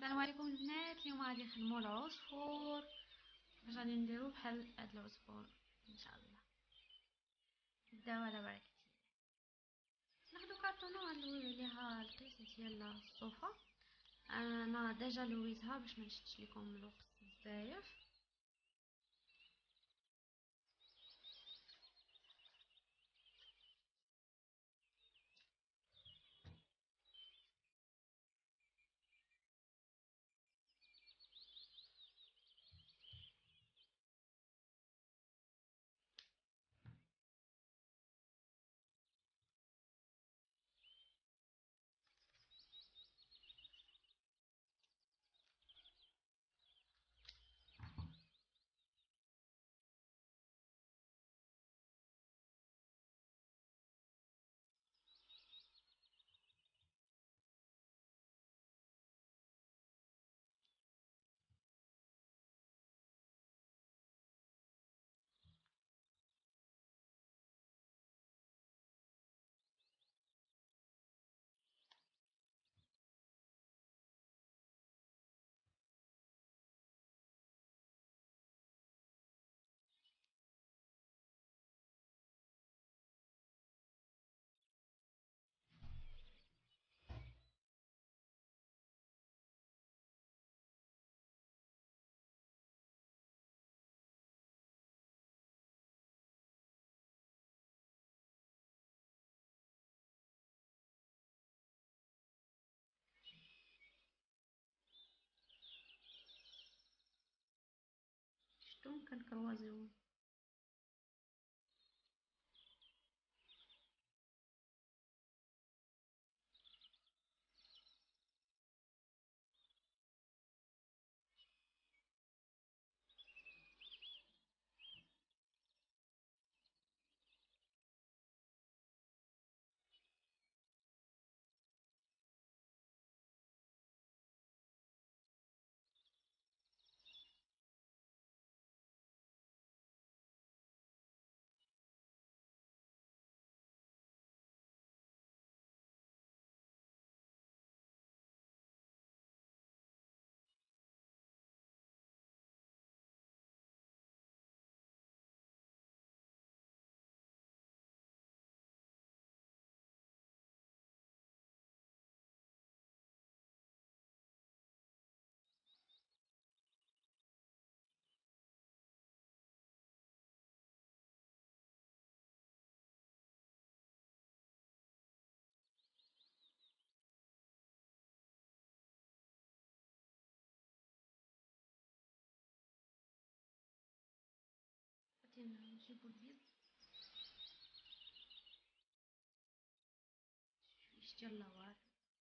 السلام عليكم البنات. اليوم غادي نخدموا العصفور باش غادي نديرو بحال هاد العصفور ان شاء الله. نبداو على بركه الله. ناخدو كارطونه غنلويو عليها القيس ديال الصوفه. انا ديجا لويتها باش ما نشدش لكم الوقت بزاف. شفتو كنكروازيو. غادي نجيبو البيض، شويش ديال لافار.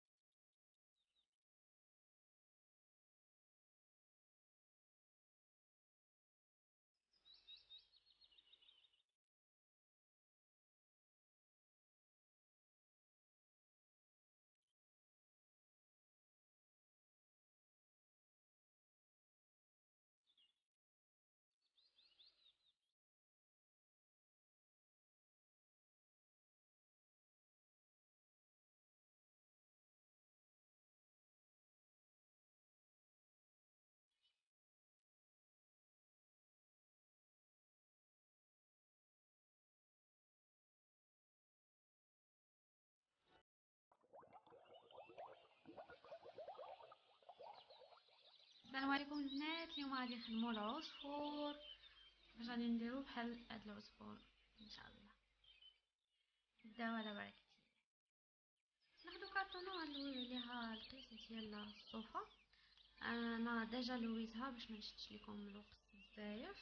السلام عليكم البنات. اليوم غادي نخدموا العصفور باش غادي نديرو بحال هاد العصفور ان شاء الله. نبداو على بركه الله. ناخدو كارطونه غنلويو عليها القيس ديال الصوفه. انا ديجا لويتها باش ما نشدش لكم الوقت بزاف.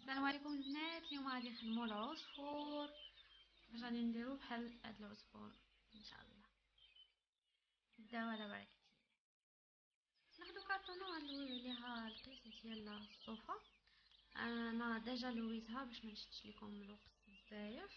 السلام عليكم البنات. اليوم غادي نخدمو العصفور باش غادي نديرو بحال هاد العصفور ان شاء الله. نبداو على بركة الله. ناخدو كارطونة غنلويو عليها القيس ديال الصوفة. انا ديجا لويتها باش ما نشدش لكم الوقت بزاف.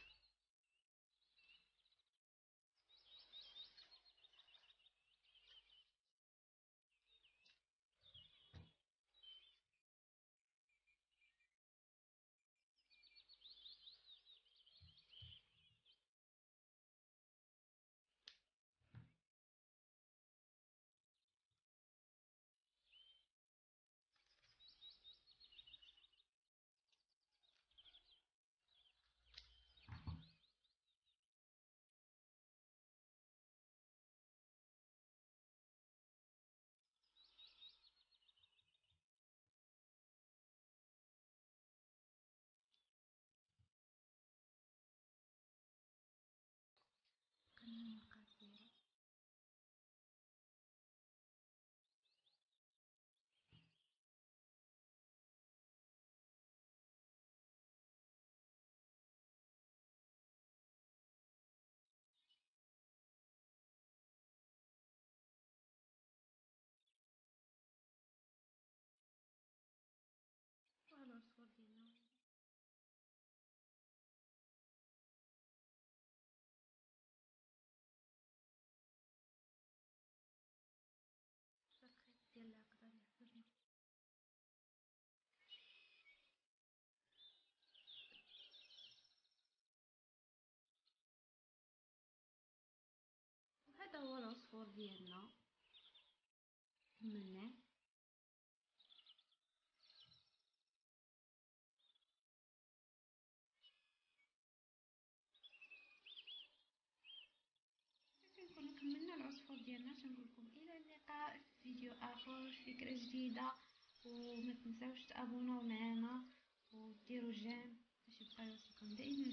وهذا العصفور ديالنا الخيط ديال العقدة اللي حفظنا. وهذا هو العصفور ديالنا كملناه. كنكونو كملنا العصفور ديالنا. تنقول لكم الى اللقاء في فيديو اخر في فكره جديده، وما تنساوش تابوناو معنا وديروا جيم باش يبقى يوصلكم دائما